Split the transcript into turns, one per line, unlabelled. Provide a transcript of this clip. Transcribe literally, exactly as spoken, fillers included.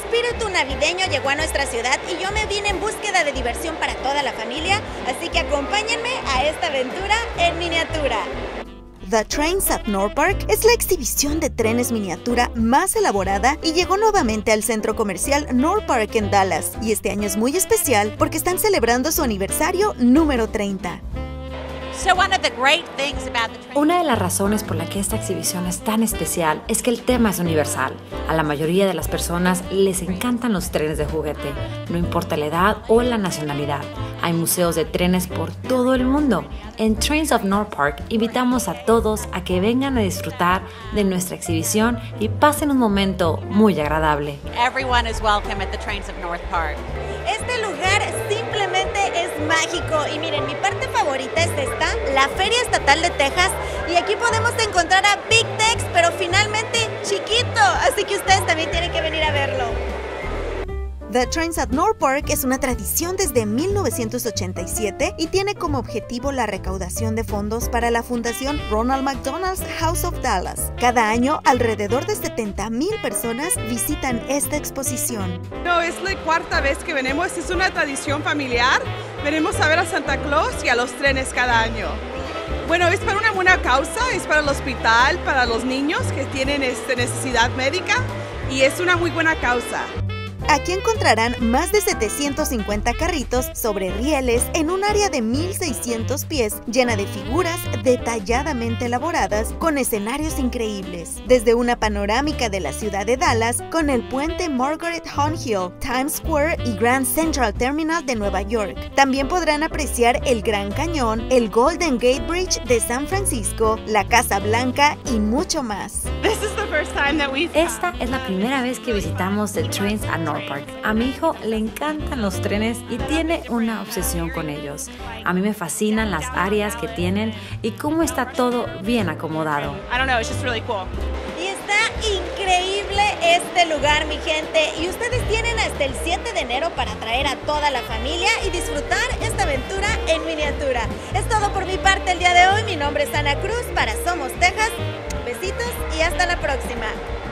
espíritu navideño llegó a nuestra ciudad y yo me vine en búsqueda de diversión para toda la familia, así que acompáñenme a esta aventura en miniatura.
The Trains at NorthPark es la exhibición de trenes miniatura más elaborada y llegó nuevamente al centro comercial NorthPark en Dallas. Y este año es muy especial porque están celebrando su aniversario número treinta.
Una de las razones por la que esta exhibición es tan especial es que el tema es universal. A la mayoría de las personas les encantan los trenes de juguete, no importa la edad o la nacionalidad. Hay museos de trenes por todo el mundo. En Trains of NorthPark invitamos a todos a que vengan a disfrutar de nuestra exhibición y pasen un momento muy agradable.
Everyone is welcome at the Trains of NorthPark.
Este lugar simplemente es mágico y miren, mi parte favorita es esta, la Feria Estatal de Texas, y aquí podemos encontrar a Big Tex, pero finalmente chiquito, así que ustedes también tienen que venir a verlo.
The Trains at NorthPark es una tradición desde mil novecientos ochenta y siete y tiene como objetivo la recaudación de fondos para la Fundación Ronald McDonald's House of Dallas. Cada año, alrededor de setenta mil personas visitan esta exposición.
No, es la cuarta vez que venimos, es una tradición familiar. Venimos a ver a Santa Claus y a los trenes cada año. Bueno, es para una buena causa, es para el hospital, para los niños que tienen este, necesidad médica, y es una muy buena causa.
Aquí encontrarán más de setecientos cincuenta carritos sobre rieles en un área de mil seiscientos pies llena de figuras detalladamente elaboradas con escenarios increíbles. Desde una panorámica de la ciudad de Dallas con el puente Margaret Hunt Hill, Times Square y Grand Central Terminal de Nueva York. También podrán apreciar el Gran Cañón, el Golden Gate Bridge de San Francisco, la Casa Blanca y mucho más.
Esta es la primera vez que visitamos The Trains at NorthPark. A mi hijo le encantan los trenes y tiene una obsesión con ellos. A mí me fascinan las áreas que tienen y cómo está todo bien acomodado.
I don't know, it's just really cool.
Y está increíble este lugar, mi gente, y ustedes tienen hasta el siete de enero para traer a toda la familia y disfrutar esta aventura en miniatura. Es todo por mi parte el día de hoy. Mi nombre es Ana Cruz para Somos Texas. Besitos y hasta la próxima.